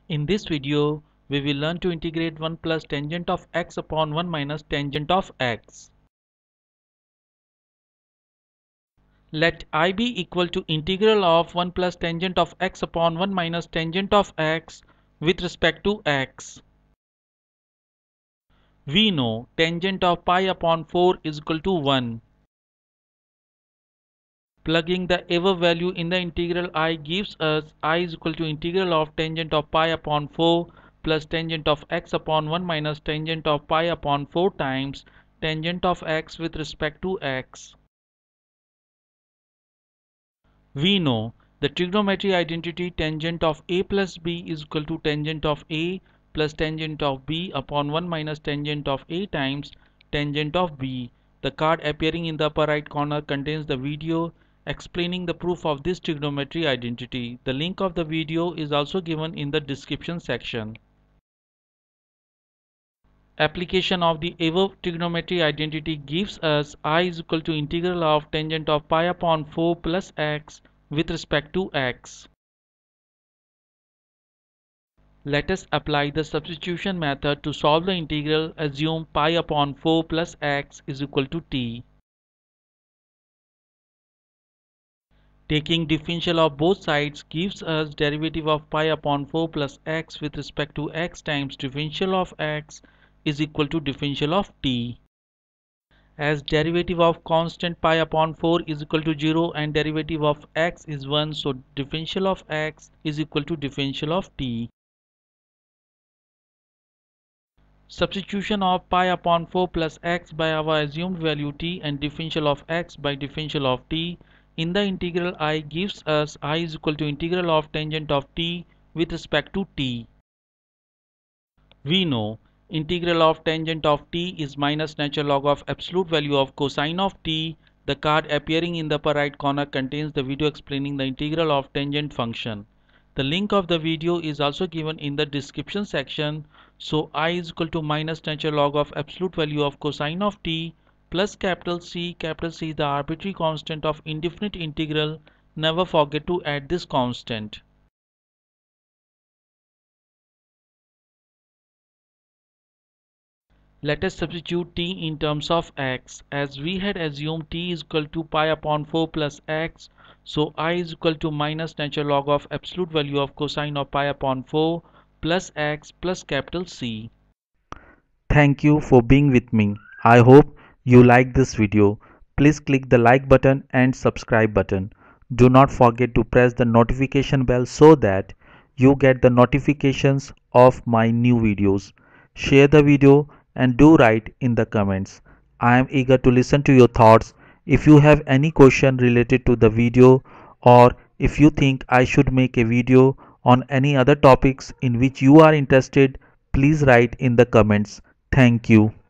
In this video, we will learn to integrate 1 plus tangent of x upon 1 minus tangent of x. Let I be equal to integral of 1 plus tangent of x upon 1 minus tangent of x with respect to x. We know tangent of pi upon 4 is equal to 1. Plugging the above value in the integral I gives us I is equal to integral of tangent of pi upon 4 plus tangent of x upon 1 minus tangent of pi upon 4 times tangent of x with respect to x. We know the trigonometry identity tangent of a plus b is equal to tangent of a plus tangent of b upon 1 minus tangent of a times tangent of b. The card appearing in the upper right corner contains the video explaining the proof of this trigonometry identity. The link of the video is also given in the description section. Application of the above trigonometry identity gives us I is equal to integral of tangent of pi upon 4 plus x with respect to x. Let us apply the substitution method to solve the integral. Assume pi upon 4 plus x is equal to t. Taking differential of both sides gives us derivative of pi upon 4 plus x with respect to x times differential of x is equal to differential of t. As derivative of constant pi upon 4 is equal to 0 and derivative of x is 1, so differential of x is equal to differential of t. Substitution of pi upon 4 plus x by our assumed value t and differential of x by differential of t in the integral I gives us I is equal to integral of tangent of t with respect to t. We know integral of tangent of t is minus natural log of absolute value of cosine of t. The card appearing in the upper right corner contains the video explaining the integral of tangent function. The link of the video is also given in the description section. So I is equal to minus natural log of absolute value of cosine of t plus capital C is the arbitrary constant of indefinite integral. Never forget to add this constant. Let us substitute t in terms of x. As we had assumed t is equal to pi upon 4 plus x, so I is equal to minus natural log of absolute value of cosine of pi upon 4 plus x plus capital C. Thank you for being with me. I hope you like this video. Please click the like button and subscribe button. Do not forget to press the notification bell so that you get the notifications of my new videos. Share the video and do write in the comments. I am eager to listen to your thoughts. If you have any question related to the video, or if you think I should make a video on any other topics in which you are interested, please write in the comments. Thank you.